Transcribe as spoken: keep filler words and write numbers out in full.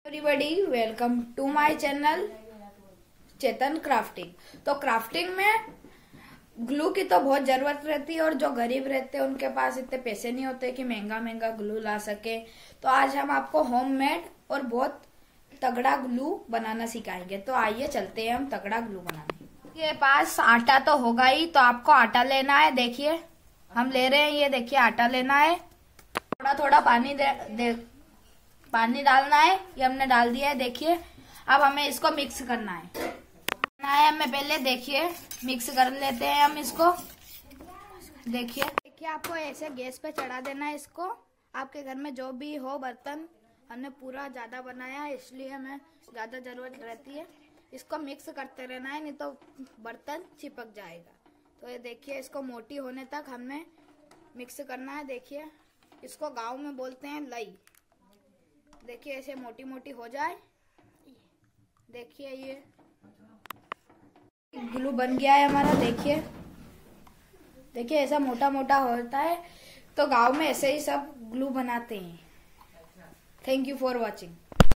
Everybody, welcome to my channel Chetan crafting. तो crafting में glue की तो बहुत जरूरत रहती है और जो गरीब रहते हैं उनके पास इतने पैसे नहीं होते कि महंगा महंगा ग्लू ला सके। तो आज हम आपको होममेड और बहुत तगड़ा ग्लू बनाना सिखाएंगे। तो आइए चलते हैं हम तगड़ा ग्लू बनाने। ये पास आटा तो होगा ही, तो आपको आटा लेना है। देखिए हम ले रहे हैं, ये देखिए आटा लेना है। थोड़ा थोड़ा पानी दे, दे पानी डालना है, ये हमने डाल दिया है। देखिए अब हमें इसको मिक्स करना है करना है हमें पहले देखिए मिक्स कर लेते हैं हम इसको। देखिए देखिए आपको ऐसे गैस पे चढ़ा देना है इसको। आपके घर में जो भी हो बर्तन, हमने पूरा ज्यादा बनाया है इसलिए हमें ज्यादा जरूरत रहती है। इसको मिक्स करते रहना है, नहीं तो बर्तन चिपक जाएगा। तो ये देखिए इसको मोटी होने तक हमें मिक्स करना है। देखिए इसको गाँव में बोलते हैं लई। देखिए ऐसे मोटी मोटी हो जाए। देखिए ये ग्लू बन गया है हमारा। देखिए देखिए ऐसा मोटा मोटा होता है। तो गांव में ऐसे ही सब ग्लू बनाते हैं। Thank you for watching.